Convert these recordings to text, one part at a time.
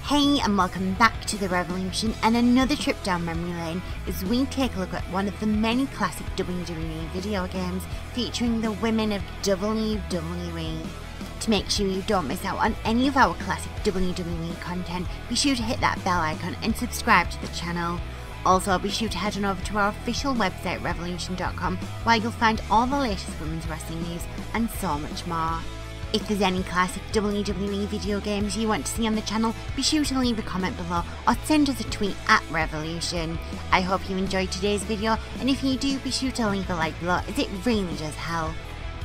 Hey and welcome back to The Revolution and another trip down memory lane as we take a look at one of the many classic WWE video games featuring the women of WWE. To make sure you don't miss out on any of our classic WWE content, be sure to hit that bell icon and subscribe to the channel. Also, be sure to head on over to our official website revolution.com where you'll find all the latest women's wrestling news and so much more. If there's any classic WWE video games you want to see on the channel, be sure to leave a comment below or send us a tweet at Revolution. I hope you enjoyed today's video, and if you do, be sure to leave a like below as it really does help.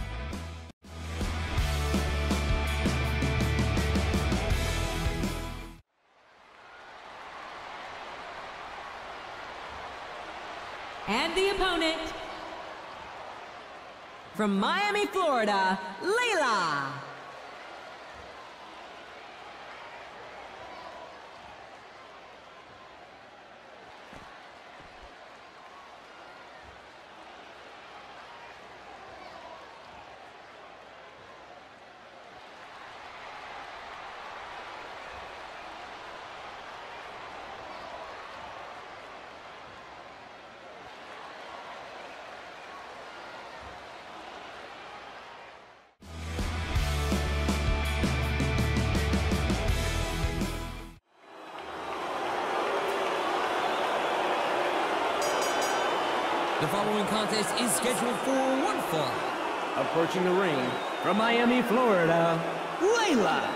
And the opponent, from Miami, Florida, Layla. The following contest is scheduled for one fall. Approaching the ring from Miami, Florida, Layla.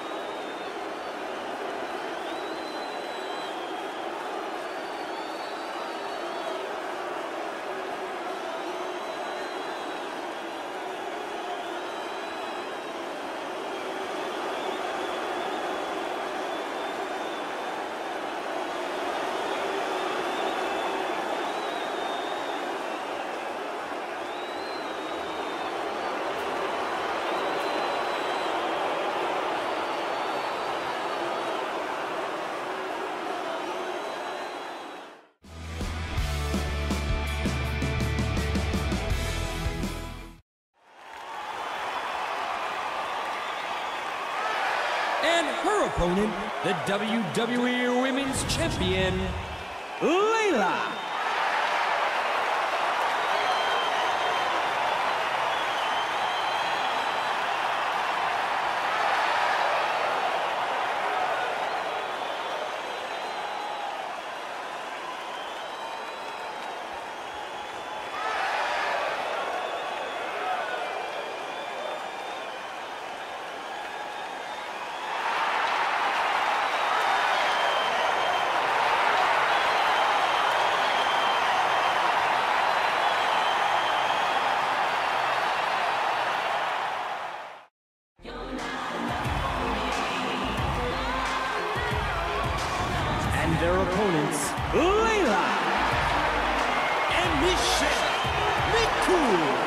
And her opponent, the WWE Women's Champion, Layla. And their opponents, Layla and Michelle McCool.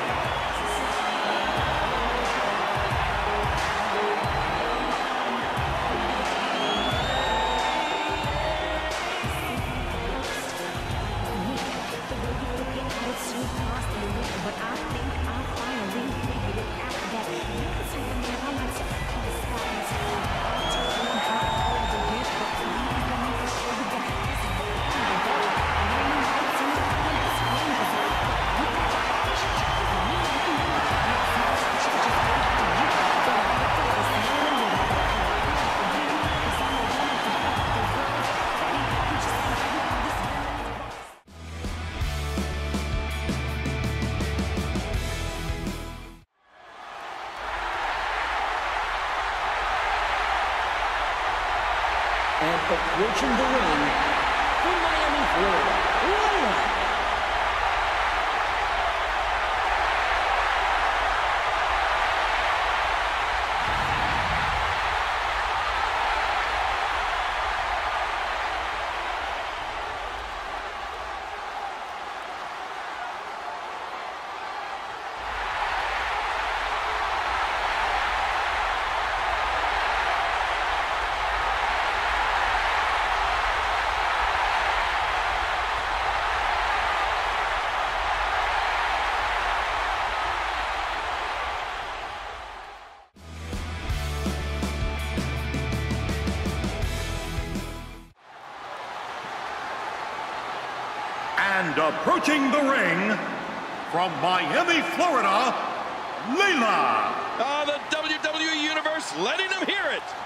And approaching the ring from Miami, Florida, Layla. And approaching the ring, from Miami, Florida, Layla. The WWE Universe letting them hear it.